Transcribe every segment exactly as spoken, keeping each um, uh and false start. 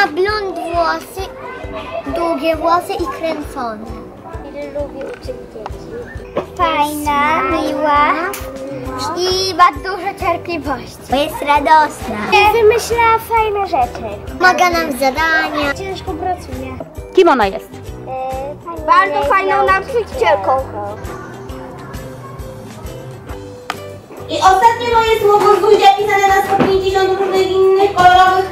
ma blond włosy, długie włosy i kręcone. Lubię uczyć dzieci. Fajna, miła i ma dużo cierpliwości. Bo jest radosna. Wymyśla fajne rzeczy. Pomaga nam w zadania. Ciężko pracuje. Kim ona jest? Yy, Bardzo fajną nauczycielką. I ostatnie moje słowo Zuzia pisane na sto pięćdziesiąt różnych innych kolorowych.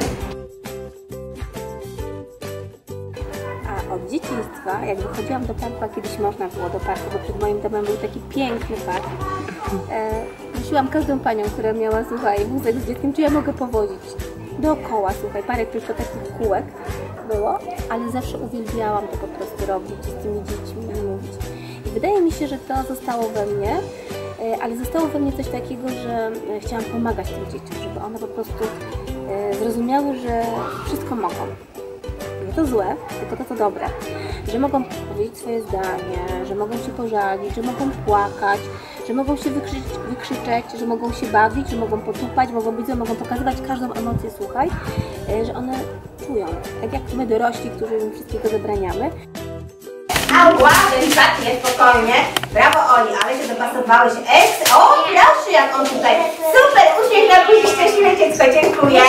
A od dzieciństwa, jak wychodziłam do parku, a kiedyś można było do parku, bo przed moim domem był taki piękny park, e, prosiłam każdą panią, która miała, słuchaj, wózek z dzieckiem, czy ja mogę powozić dookoła, słuchaj, parę tylko takich kółek było, ale zawsze uwielbiałam to po prostu robić z tymi dziećmi i mówić. I wydaje mi się, że to zostało we mnie, ale zostało we mnie coś takiego, że chciałam pomagać tym dzieciom, żeby one po prostu zrozumiały, że wszystko mogą. Nie to złe, tylko to co dobre. Że mogą powiedzieć swoje zdanie, że mogą się pożalić, że mogą płakać, że mogą się wykrzycz, wykrzyczeć, że mogą się bawić, że mogą potupać, mogą być, mogą pokazywać każdą emocję, słuchaj, że one czują, tak jak my dorośli, którzy im wszystkiego zabraniamy. Ała, delikatnie, spokojnie. Brawo Oli, ale się dopasowałeś. Eks, o proszę jak on tutaj. Super, uśmiech na buzi, szczęśliwe dziecko, dziękuję.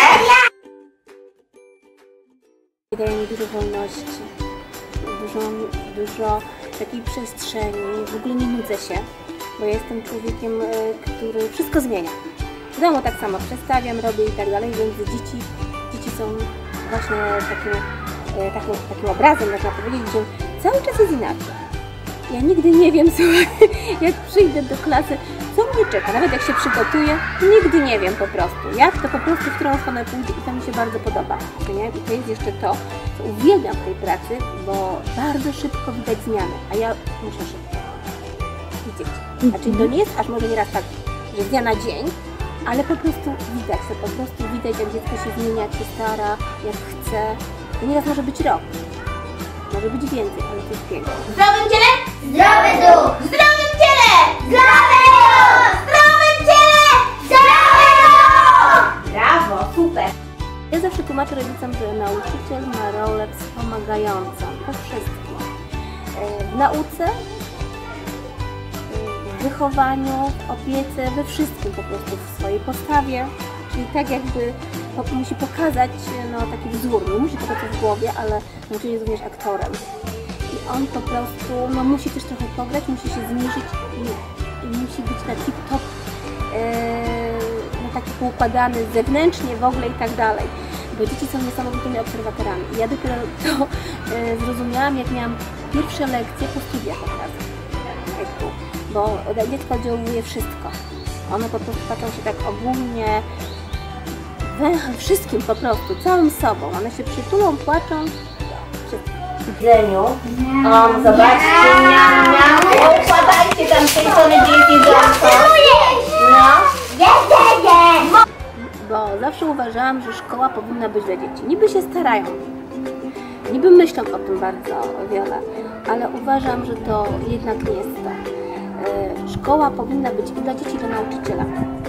Daje mi dużo wolności, dużo, dużo takiej przestrzeni, w ogóle nie nudzę się, bo ja jestem człowiekiem, który wszystko zmienia. W domu tak samo przestawiam, robię i tak dalej, więc dzieci, dzieci są właśnie takim, takim, takim obrazem, można powiedzieć, że cały czas jest inaczej. Ja nigdy nie wiem, słuchaj, jak przyjdę do klasy, co mnie czeka, nawet jak się przygotuję, nigdy nie wiem po prostu, jak to po prostu w którą stronę pójdzie i to mi się bardzo podoba. Nie? I to jest jeszcze to, co uwielbiam w tej pracy, bo bardzo szybko widać zmiany, a ja muszę szybko widzieć. Znaczy to nie jest aż może nieraz tak, że z dnia na dzień, ale po prostu widać to, po prostu widać, jak dziecko się zmienia, jak się stara, jak chce. To nieraz może być rok. Może być więcej, ale to jest piękne. W zdrowym ciele? Zdrowy duch! W zdrowym ciele! Zdrowy duch! W zdrowym ciele! Zdrowy duch! Brawo, super! Ja zawsze tłumaczę rodzicom, że nauczyciel ma rolę wspomagającą we wszystkim. W nauce, w wychowaniu, w opiece, we wszystkim po prostu, w swojej postawie. Czyli tak jakby musi pokazać no, taki wzór, nie musi pokazać w głowie, ale nauczyciel jest również aktorem. I on po prostu no, musi też trochę pograć, musi się zniżyć i, i musi być na tip-top, yy, no, taki poukładany zewnętrznie w ogóle i tak dalej. Bo dzieci są niesamowitymi obserwatorami. I ja dopiero to yy, zrozumiałam, jak miałam pierwsze lekcje po studiach od razu. Bo dziecko oddziałuje wszystko. One po prostu patrzą się tak ogólnie, wszystkim po prostu, całym sobą. One się przytulą, płaczą. W Zeniu. O, zobaczcie, miam, miam. Układajcie tam z tej strony, gdzie jest jedzonko. No. Bo zawsze uważałam, że szkoła powinna być dla dzieci. Niby się starają, niby myślą o tym bardzo wiele, ale uważam, że to jednak nie jest to. Szkoła powinna być dla dzieci i dla nauczyciela.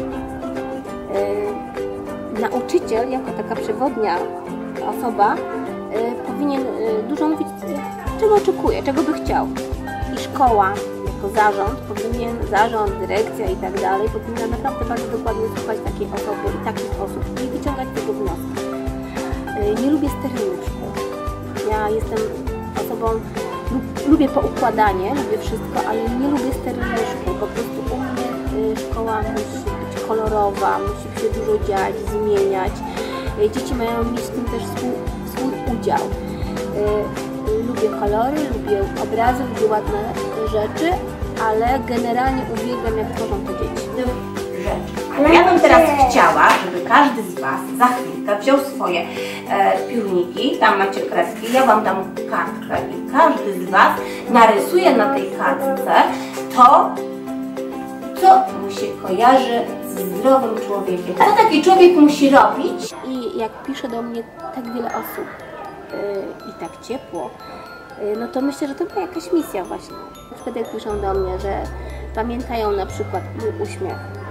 Nauczyciel, jako taka przewodnia osoba, powinien dużo mówić, czego oczekuje, czego by chciał. I szkoła, jako zarząd, powinien, zarząd, dyrekcja i tak dalej, powinna naprawdę bardzo dokładnie słuchać takiej osoby i takich osób i wyciągać tego wnioski. Nie lubię sterylnych szkół. Ja jestem osobą, lubię poukładanie, lubię wszystko, ale nie lubię sterylnych szkół. Po prostu u mnie szkoła musi być kolorowa, musi się dużo dziać, zmieniać. Dzieci mają mieć w tym też swój, swój udział. Lubię kolory, lubię obrazy, lubię ładne rzeczy, ale generalnie uwielbiam, jak tworzą to dzieci. Ale ja bym teraz chciała, żeby każdy z Was za chwilkę wziął swoje e, piórniki, tam macie kredki, ja Wam dam kartkę i każdy z Was narysuje na tej kartce to, co mu się kojarzy z zdrowym człowiekiem. Co taki człowiek musi robić? I jak pisze do mnie tak wiele osób yy, i tak ciepło, yy, no to myślę, że to była jakaś misja właśnie. Na przykład jak piszą do mnie, że pamiętają na przykład mój uśmiech,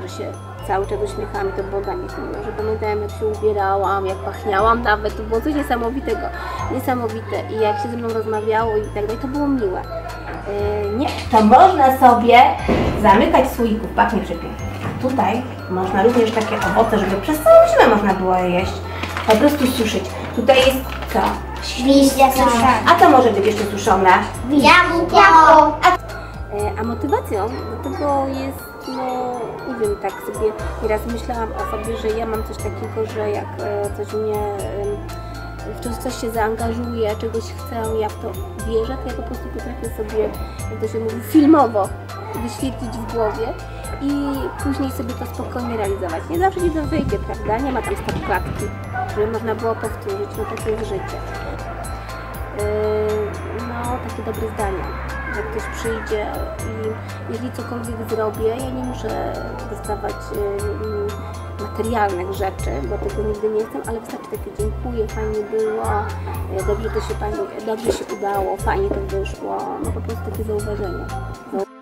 że się cały czas uśmiechałam i to było dla mnie miłe, że pamiętałem, jak się ubierałam, jak pachniałam nawet, to było coś niesamowitego, niesamowite i jak się ze mną rozmawiało i tak dalej, to było miłe. Yy, nie, To można sobie zamykać w słoiku, pachnie przepięknie. A tutaj można również takie owoce, żeby przez całą zimę można było je jeść, po prostu suszyć. Tutaj jest co? Liście suszone. A co może być jeszcze suszone? Jabłko. A motywacją do tego jest, no nie wiem, tak sobie nieraz myślałam o sobie, że ja mam coś takiego, że jak e, coś mnie, e, w coś, coś się zaangażuje, czegoś chcę, ja w to wierzę, to ja po prostu potrafię sobie, jak to się mówi, filmowo wyświetlić w głowie i później sobie to spokojnie realizować. Nie zawsze ci to wyjdzie, prawda? Nie ma tam stop klatki, żeby można było powtórzyć, no takie jest życie. Yy, no, takie dobre zdania. Jak ktoś przyjdzie i jeżeli cokolwiek zrobię, ja nie muszę dostawać y, materialnych rzeczy, bo tego nigdy nie chcę, ale wystarczy takie dziękuję, fajnie było, y, dobrze to się Pani, dobrze się udało, fajnie to wyszło, no po prostu takie zauważenie.